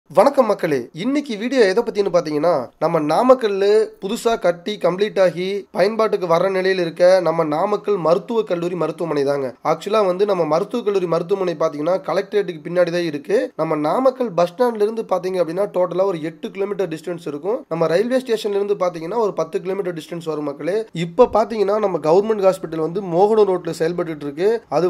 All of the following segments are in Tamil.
வணக்கம் மக்களே, இன்னைக்கு வீடியோ எதை பத்தின்னு பாத்தீங்கன்னா, நம்ம நாமக்கல்ல புதுசா கட்டி கம்ப்ளீட் ஆகி பயன்பாட்டுக்கு வர நிலையில் இருக்க நம்ம நாமக்கல் மருத்துவக் கல்லூரி மருத்துவமனை தாங்க. ஆக்சுவலா நம்ம மருத்துவக் கல்லூரி மருத்துவமனை பாத்தீங்கன்னா கலெக்டரேட்டுக்கு பின்னாடி தான் இருக்கு. நம்ம நாமக்கல் பஸ் ஸ்டாண்ட்ல இருந்து பாத்தீங்க அப்படின்னா டோட்டலா ஒரு 8 கிலோமீட்டர் டிஸ்டன்ஸ் இருக்கும். நம்ம ரயில்வே ஸ்டேஷன்ல இருந்து பாத்தீங்கன்னா ஒரு 10 கிலோமீட்டர் டிஸ்டன்ஸ் வரும் மக்களே. இப்ப பாத்தீங்கன்னா நம்ம கவர்மெண்ட் ஹாஸ்பிட்டல் மோகனூர் ரோட்ல செயல்பட்டு இருக்கு. அது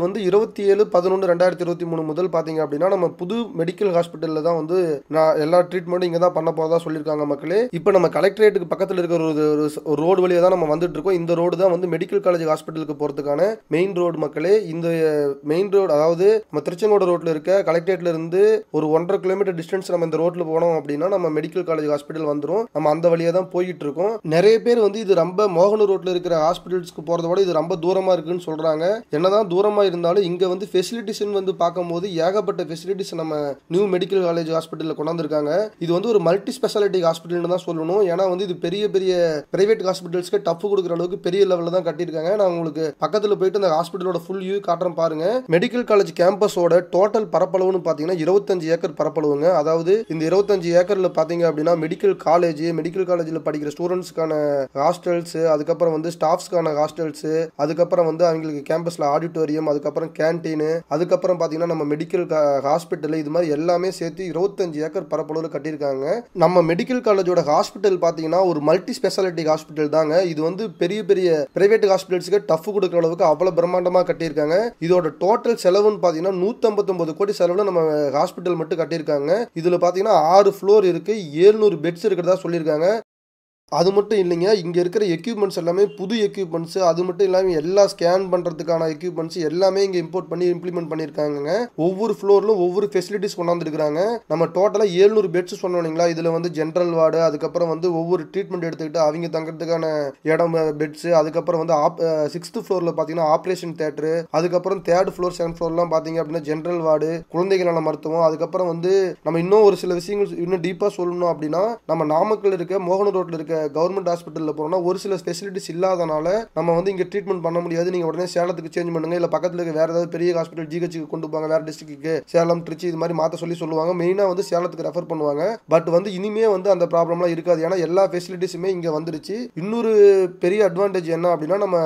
27/11/2023 முதல் பாத்தீங்க அப்படின்னா நம்ம புது மெடிக்கல் ஹாஸ்பிட்டல்ல தான் எல்லா ட்ரீட்மெண்ட்டும் இங்க தான் பண்ண போறதா சொல்லிருக்காங்க மக்களே. இப்போ நம்ம கலெக்டரேட்டுக்கு பக்கத்துல இருக்கிற ஒரு ரோடு வழியா தான் நம்ம வந்துட்டு இருக்கோம். இந்த ரோடு தான் மெடிக்கல் காலேஜ் ஹாஸ்பிட்டலுக்கு போறதுக்கான மெயின் ரோடு மக்களே. இந்த மெயின் ரோடு அதாவது நம்ம திருச்செங்கோடு ரோட்ல இருக்க கலெக்டரேட்ல இருந்து ஒரு 1.5 கிலோமீட்டர் டிஸ்டன்ஸ் நம்ம இந்த ரோட்ல போனோம் அப்படின்னா நம்ம மெடிக்கல் காலேஜ் ஹாஸ்பிட்டல் வந்துரும். நம்ம அந்த வழியா தான் போயிட்டு இருக்கோம். நிறைய பேர் இது ரொம்ப மோகனூர் ரோட்ல இருக்கிற ஹாஸ்பிட்டல்ஸ்க்கு போறத விட இது ரொம்ப தூரமா இருக்குன்னு சொல்றாங்க. என்னதான் தூரமா இருந்தாலும் இங்க ஃபெசிலிட்டிஸ் பார்க்கும்போது ஏகப்பட்ட ஃபெசிலிட்டிஸ் நம்ம நியூ மெடிக்கல் காலேஜ் ஹாஸ்பிட்டல்ல கொண்டாந்துருக்காங்க. இது ஒரு மல்டி ஸ்பெஷாலிட்டி ஹாஸ்பிட்டல் தான் சொல்லணும். ஏன்னா இது பெரிய பெரிய பிரைவேட் ஹாஸ்பிட்டல்ஸ்க்கு டஃப் கொடுக்குற அளவுக்கு பெரிய லெவல்ல தான் கட்டியிருக்காங்க. நான் உங்களுக்கு பக்கத்துல போயிட்டு அந்த ஹாஸ்பிட்டலோட ஃபுல் வியூ காட்டுறேன் பாருங்க. மெடிக்கல் காலேஜ் கேம்பஸோட டோட்டல் பரப்பளவுன்னு பாத்தீங்கன்னா 25 ஏக்கர் பரப்பளவுங்க. அதாவது இந்த 25 ஏக்கர்ல பாத்தீங்க அப்படின்னா மெடிக்கல் காலேஜ்ல படிக்கிற ஸ்டூடெண்ட்ஸ்க்கான ஹாஸ்டல்ஸ், அதுக்கப்புறம் ஸ்டாஃப்ஸ்க்கான ஹாஸ்டல்ஸ், அதுக்கப்புறம் அவங்களுக்கு கேம்பஸ்ல ஆடிட்டோரியம், அதுக்கப்புறம் கேன்டீன், அதுக்கப்புறம் பாத்தீங்கன்னா நம்ம மெடிக்கல் ஹாஸ்பிட்டல், இது மாதிரி எல்லாமே சேர்த்து 25 ஏக்கர் பரப்பளவுல கட்டியிருக்காங்க. நம்ம மெடிக்கல் காலேஜோட ஹாஸ்பிட்டல் பாத்தீங்கன்னா ஒரு மல்டி ஸ்பெஷாலிட்டி ஹாஸ்பிட்டல் தாங்க. இது பெரிய பெரிய பிரைவேட் ஹாஸ்பிட்டல்ஸ்க்கு டஃப் கொடுக்குற அளவுக்கு அவ்வளவு பிரம்மாண்டமா கட்டியிருக்காங்க. இதோட டோட்டல் செலவுன்னு பாத்தீங்கன்னா 159 கோடி செலவுல நம்ம ஹாஸ்பிட்டல் மட்டும் கட்டியிருக்காங்க. இதுல பாத்தீங்கன்னா 6 ஃப்ளோர் இருக்கு, 700 பெட்ஸ் இருக்கிறதா சொல்லியிருக்காங்க. அது மட்டும் இல்லைங்க, இங்க இருக்கிற எக்யூப்மெண்ட்ஸ் எல்லாமே புது எக்யூப்மெண்ட்ஸ். அது மட்டும் இல்லாம எல்லா ஸ்கேன் பண்றதுக்கான எக்யூப்மெண்ட்ஸ் எல்லாமே இங்க இம்போர்ட் பண்ணி இம்ப்ளிமெண்ட் பண்ணிருக்காங்க. ஒவ்வொரு ஃப்ளோர்லும் ஒவ்வொரு ஃபெசிலிட்டிஸ் கொண்டாந்துருக்காங்க. நம்ம டோட்டலா 700 பெட்ஸ் சொன்னோங்களா. இதுல ஜென்ரல் வார்டு, அதுக்கப்புறம் ஒவ்வொரு ட்ரீட்மெண்ட் எடுத்துக்கிட்டு அவங்க தங்கறதுக்கான இடம் பெட்ஸ், அதுக்கப்புறம் 6th ஃப்ளோர்ல பாத்தீங்கன்னா ஆபரேஷன் தியேட்டர், அதுக்கப்புறம் 3rd ஃப்ளோர் 7th ஃப்ளோர்லாம் பாத்தீங்க அப்படின்னா ஜென்ரல் வார்டு, குழந்தைகளான மருத்துவம், அதுக்கப்புறம் நம்ம இன்னும் ஒரு சில விஷயங்கள் இன்னும் டீப்பா சொல்லணும் அப்படின்னா நம்ம நாமக்கல் இருக்க மோகனூர் ரோட்ல இருக்க கவர்மெண்ட் ஹாஸ்பிட்டல்ல போறோம்னா ஒரு சில ஃபெசிலிட்டிஸ் இல்லாதனால நம்ம இங்க ட்ரீட்மெண்ட் பண்ண முடியாது. நீங்க உடனே சேலத்துக்கு சேஞ்ச் பண்ணுங்க, இல்ல பக்கத்துல இருக்க வேற ஏதாவது பெரிய ஹாஸ்பிட்டல் ஜிஹெச்க்கு கொண்டு போங்க, வேற டிஸ்ட்ரிக்ட்க்கு சேலம், திருச்சி இது மாதிரி மாத்த சொல்லுவாங்க. மெயினா சேலத்துக்கு ரெஃபர் பண்ணுவாங்க. பட் இனிமே அந்த ப்ராப்ளம்லாம் இருக்காது. ஏன்னா எல்லா ஃபெசிலிட்டிஸுமே இங்க வந்துருச்சு. இன்னொரு பெரிய அட்வான்டேஜ் என்ன அப்படின்னா நம்ம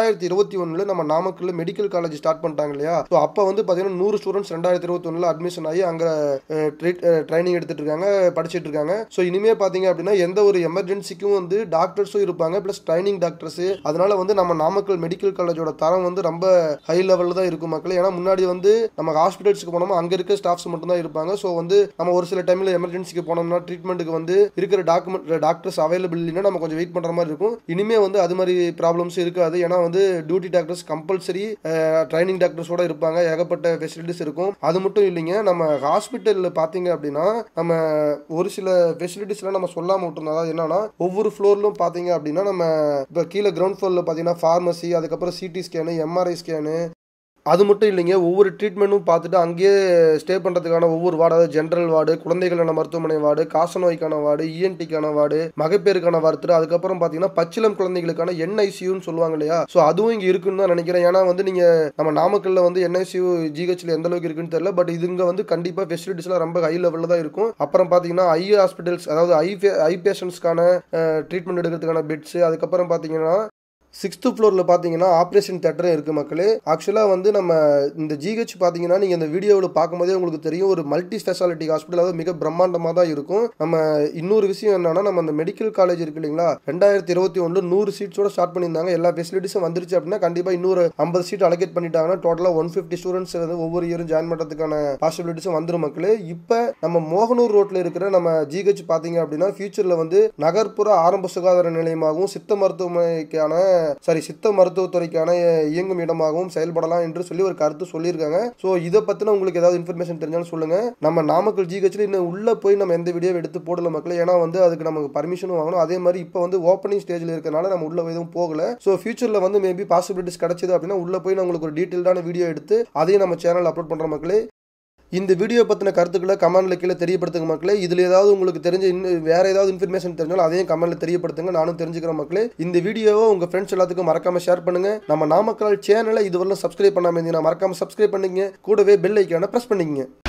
2021ல நம்ம நாமக்கல்ல மெடிக்கல் காலேஜ் ஸ்டார்ட் பண்ணிட்டாங்க இல்லையா. ஸோ அப்ப பாத்தீங்கன்னா 100 ஸ்டூடெண்ட்ஸ் 2021ல அட்மிஷன் ஆகி அங்க ட்ரைனிங் எடுத்துட்டு இருக்காங்க, படிச்சுட்டு இருக்காங்க. ஸோ இனிமே பாத்தீங்க அப்படின்னா எந்த ஒரு எமர்ஜென்சிக்கும் டாக்டர்ஸும் இருப்பாங்க, பிளஸ் ட்ரைனிங் டாக்டர்ஸ். அதனால நம்ம நாமக்கல் மெடிக்கல் காலேஜோட தரம் ரொம்ப ஹை லெவல்ல தான் இருக்கும் மக்களே. ஏன்னா முன்னாடி நம்ம ஹாஸ்பிட்டல்ஸ்க்கு போனோமா அங்க இருக்க ஸ்டாஃப்ஸ் மட்டும் தான் இருப்பாங்க. ஸோ நம்ம ஒரு சில டைம்ல எமர்ஜென்சிக்கு போனோம்னா ட்ரீட்மெண்ட்டுக்கு இருக்கிற டாக்டர்ஸ் அவைலபிள் இல்லைன்னா நம்ம கொஞ்சம் வெயிட் பண்ற மாதிரி இருக்கும். இனிமே அது மாதிரி ப்ராப்ளம்ஸ் இருக்காது. ஏன்னா டியூட்டி டாக்டர்ஸ் கம்பல்சரி ட்ரைனிங் டாக்டர்ஸோட இருப்பாங்க. ஏகப்பட்ட ஃபெசிலிட்டிஸ் இருக்கும். அது மட்டும் இல்லைங்க, நம்ம ஹாஸ்பிட்டல்ல பாத்தீங்க அப்படின்னா நம்ம ஒரு சில ஃபெசிலிட்டிஸ்லாம் நம்ம சொல்லாம விட்டுருந்தோம். அதாவது என்னன்னா ஒவ்வொரு ஃப்ளோர்லும் பாத்தீங்க அப்படின்னா நம்ம இப்ப கீழே கிரவுண்ட் ஃப்ளோர்ல பாத்தீங்கன்னா பார்மசி, அதுக்கப்புறம் சிடி ஸ்கேனு, எம்ஆர்ஐ ஸ்கேனு, அது மட்டும் இல்லைங்க ஒவ்வொரு ட்ரீட்மெண்ட்டும் பார்த்துட்டு அங்கேயே ஸ்டே பண்ணுறதுக்கான ஒவ்வொரு வார்டு, அதாவது ஜென்ரல் வார்டு, குழந்தைகளான மருத்துவமனை வார்டு, காசநோய்க்கான வார்டு, இஎன்டிக்கான வார்டு, மகப்பேருக்கான வார்டு, அதுக்கப்புறம் பார்த்தீங்கன்னா பச்சிளம் குழந்தைகளுக்கான என்ஐசியூன்னு சொல்லுவாங்க இல்லையா. ஸோ அதுவும் இங்கே இருக்குன்னு தான் நினைக்கிறேன். ஏன்னா நீங்க நம்ம நாமக்கல்ல என்ஐசியூ ஜிஹெச்ல எந்த அளவுக்கு இருக்குன்னு தெரியல. பட் இதுங்க கண்டிப்பாக ஃபெசிலிட்டிஸ்லாம் ரொம்ப ஹை லெவலில் தான் இருக்கும். அப்புறம் பார்த்தீங்கன்னா ஐ ஹாஸ்பிட்டல்ஸ், அதாவது ஐ பேஷண்ட்ஸ்க்கான ட்ரீட்மெண்ட் எடுக்கிறதுக்கான பெட்ஸ், அதுக்கப்புறம் பார்த்தீங்கன்னா 6th ஃப்ளோர்ல பாத்தீங்கன்னா ஆபரேஷன் தியேட்டர் இருக்கு மக்களே. ஆக்சுவலா நம்ம இந்த ஜிஹெச் பாத்தீங்கன்னா நீங்க இந்த வீடியோவில் பார்க்கும்போதே உங்களுக்கு தெரியும் ஒரு மல்டி ஸ்பெஷாலிட்டி ஹாஸ்பிட்டல், அதாவது மிக பிரம்மாண்டமா தான் இருக்கும். நம்ம இன்னொரு விஷயம் என்னன்னா நம்ம அந்த மெடிக்கல் காலேஜ் இருக்கு இல்லைங்களா, 2021ல 100 சீட்ஸோட ஸ்டார்ட் பண்ணியிருந்தாங்க. எல்லா ஃபெசிலிட்டிஸும் வந்துருச்சு அப்படின்னா கண்டிப்பா இன்னொரு 50 சீட் அலோகேட் பண்ணிட்டாங்கன்னா டோட்டலா 150 ஸ்டூடெண்ட்ஸ் ஒவ்வொரு இயரும் ஜாயின் பண்றதுக்கான பாசிபிலிட்டிஸும் வந்துடும் மக்களே. இப்ப நம்ம மோகனூர் ரோட்ல இருக்கிற நம்ம ஜிஹெச் பாத்தீங்க அப்படின்னா ஃபியூச்சர்ல நகர்ப்புற ஆரம்ப சுகாதார நிலையமாகவும் சித்த மருத்துவத்துறைக்கான இயங்கும் இடமாகவும் செயல்படலாம் என்று சொல்லி ஒரு கருத்து சொல்லியிருக்காங்க. சோ இதை பத்தின உங்களுக்கு ஏதாவது இன்ஃபர்மேஷன் தெரிஞ்சாலும் சொல்லுங்க. நம்ம நாமக்கல் ஜிஹெச்ல இன்னும் உள்ள போய் நம்ம எந்த வீடியோ எடுத்து போடல மக்களே. ஏன்னா அதுக்கு நமக்கு பர்மிஷனும் வாங்கணும். அதே மாதிரி இப்போ ஓப்பனிங் ஸ்டேஜ்ல இருக்கனால நம்ம உள்ள எதுவும் போகல. சோ ஃபியூச்சர்ல மேபி பாசிபிலிட்டிஸ் கிடைச்சது அப்படின்னா உள்ள போய் நான் உங்களுக்கு ஒரு டீடைல்டான வீடியோ எடுத்து அதையும் நம்ம சேனல் அப்லோட் பண்ற மக்களே. இந்த வீடியோ பத்தின கருத்துக்களை கமெண்ட்ல கீழே தெரியப்படுத்துங்க மக்களே. இதுல ஏதாவது உங்களுக்கு தெரிஞ்ச வேற ஏதாவது இன்ஃபர்மேஷன் தெரிஞ்சாலும் அதையும் கமெண்ட்ல தெரியப்படுத்துங்க, நானும் தெரிஞ்சுக்கிறேன் மக்களே. இந்த வீடியோவை உங்க ஃப்ரெண்ட்ஸ் எல்லாத்துக்கும் மறக்காம ஷேர் பண்ணுங்க. நம்ம நாமக்கல் சேனலை இதுவரையும் சப்ஸ்கிரைப் பண்ணாம இருந்தீங்கன்னா மறக்காம சப்ஸ்கிரைப் பண்ணிக்கங்க. கூடவே பெல் ஐகானை பிரஸ் பண்ணிக்கங்க.